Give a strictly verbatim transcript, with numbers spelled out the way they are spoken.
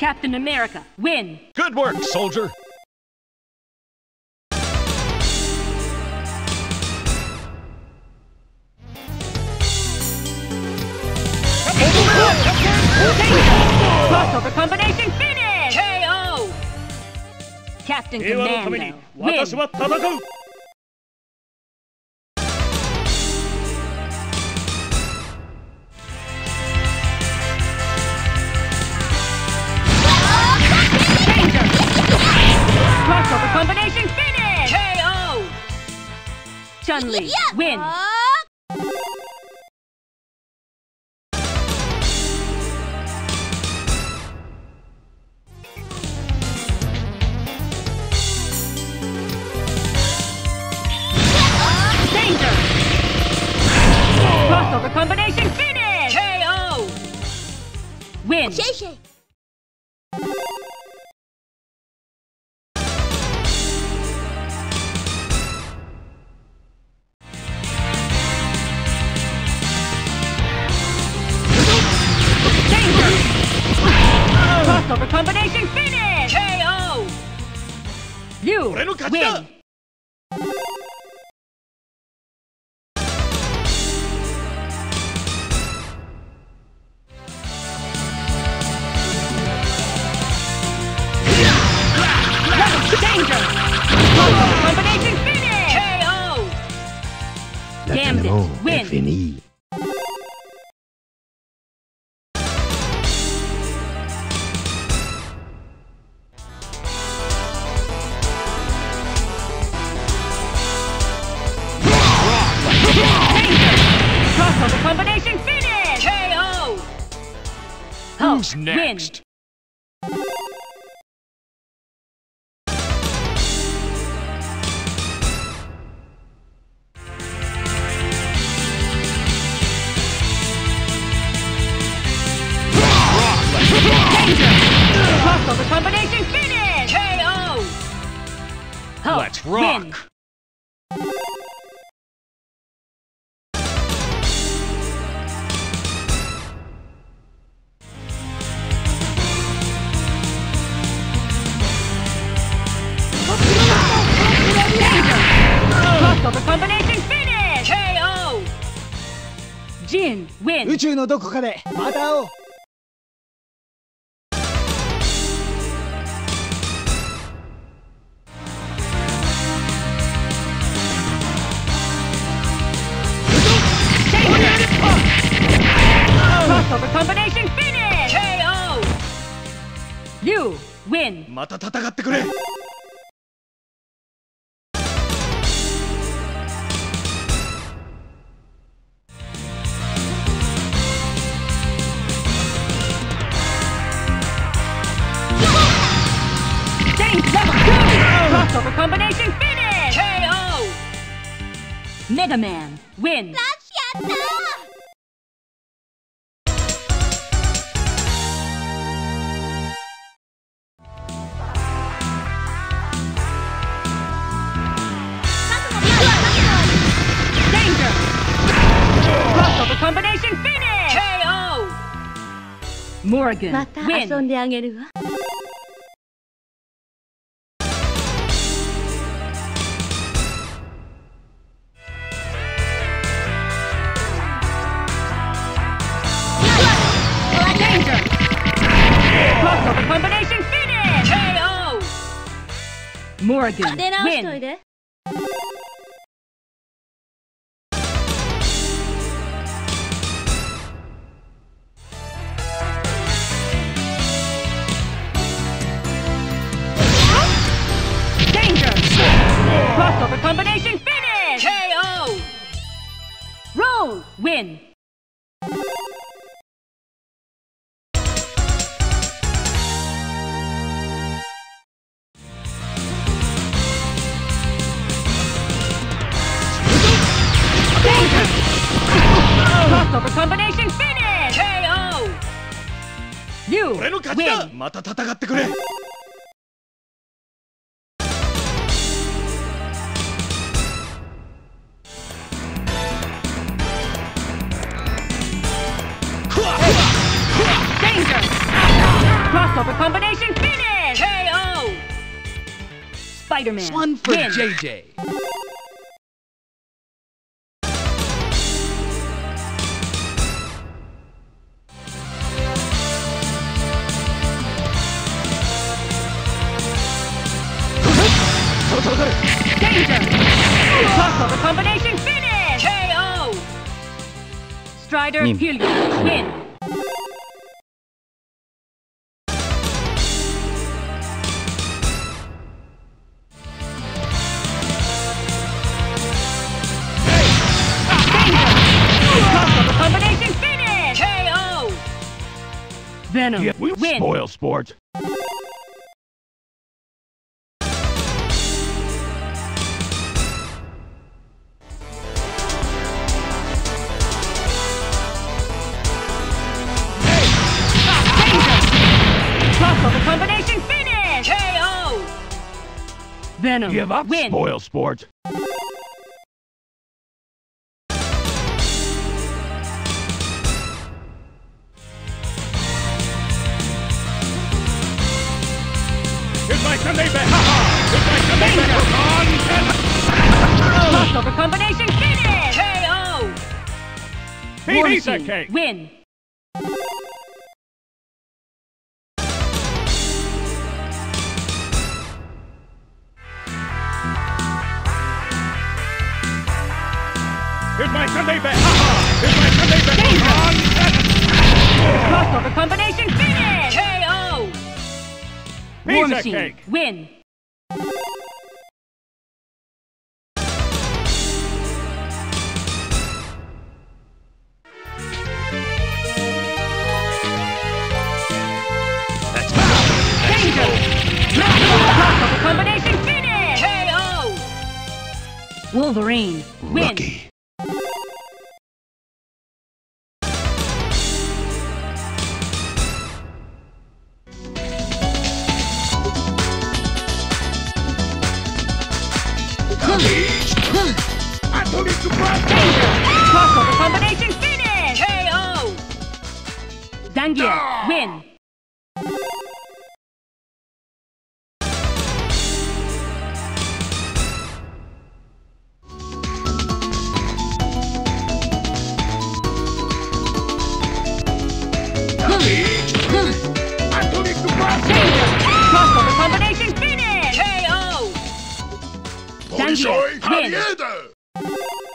Captain America, win! Good work, soldier! Crossover combination finish! K O! Captain Commando, win! Crossover combination finish! K O! Chun-Li, win! Danger! Crossover combination finish! K O! Win! Crossover combination finish! K O! Liu, win! Danger! Crossover combination finish! K O! Gambit, win! Fini. Crossover combination finish! K O! Who's next? Win! Crossover combination finish! K O! Hulk, Let's rock! win! Crossover combination finish! K O! Jin, win! 宇宙のどこかでまた会おう。 Crossover combination finish! K O! Liu, win! また戦ってくれ! Crossover combination finish! K O! Mega Man, win! Danger! Crossover combination finish! K O! Morgan, また win! 遊んであげるわ。 Danger! Crossover combination finish! K O! Morgan, 出直しとい win! で。 Danger! Crossover combination finish! K O! Roll, win! Danger! Crossover combination finish! K O! Liu, 俺の勝ちだ! win! また戦ってくれ! Danger! Crossover combination finish! K O! Spider-Man One for win. J J. Danger! Crossover combination finish! K O! Strider Nim. Helios win. Crossover combination finish! K O! Venom Yeah, we win. spoil sport. Crossover combination finish! K O! Venom Give up, win. spoil sport. Here's my Sunday bet. Here's my Sunday bet. Crossover combination finish! K O! War Piece of Machine cake. win. Here's my Sunday bet. Here's my Sunday bet. Crossover combination finish! K O! War Piece of Machine cake. win. That's Danger! Crossover combination finish! K O! Wolverine win. lucky. Crossover combination finish! K O! Zangief win. Crossover combination finish! K O! Zangief win.